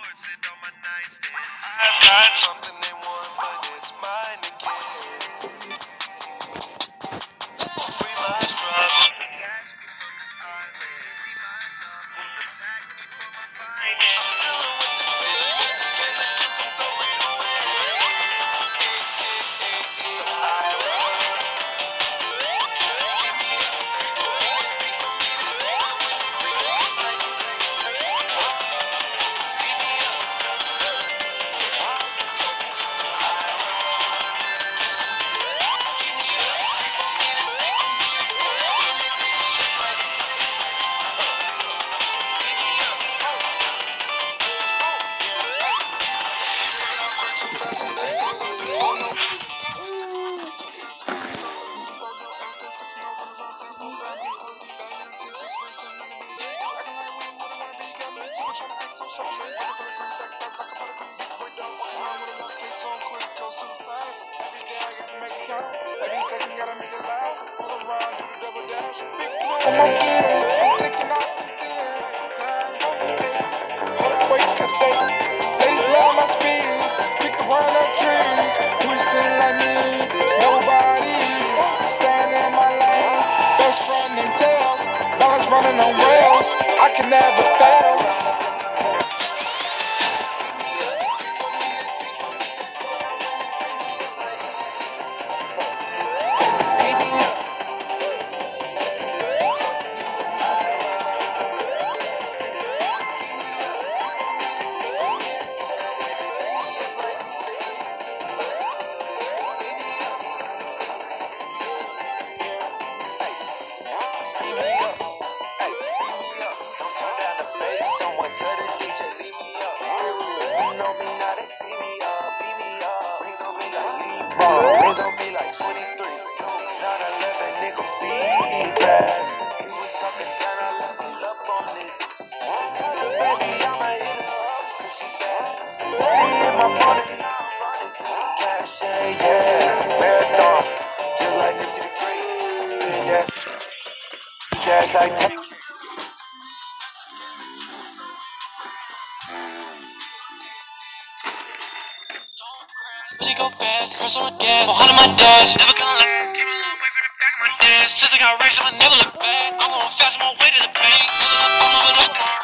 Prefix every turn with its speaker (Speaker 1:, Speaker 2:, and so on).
Speaker 1: I've got something they want, but it's mine again. Free my struggles, detach me from this island. Free my numbers, attack me for my finance. I'm dealing with this feeling, just can't let you come throw it away. So I will give me up. Always speak to me to stay up when you bring me like speed me up. So I give me up. For me to stay up when you bring me like speed me up.
Speaker 2: On my skin, taking off the 10. Hold on, wait, cut the date. Ladies love my speed. Pick the one up trees. Whistling like me. Nobody standing in my lane. Best friend and tails. Dollars running on rails. I can never fail.
Speaker 1: Rings on me like 23. Not 11 niggas be fast. He was talking down, I level up on this. Baby, I'ma hit her up, cause she bad. Money in my pocket, now I'm running to the cash. Yeah, marathon, just like Nipsey the Great. Spin gas, dash like take.
Speaker 3: Really go fast, press on my gas, 400 my dash, never gonna last. Came a long way from the back of my dash. Since I got racks, I'ma never look back. I'm going fast, I'm on my way to the bank. I'm moving up.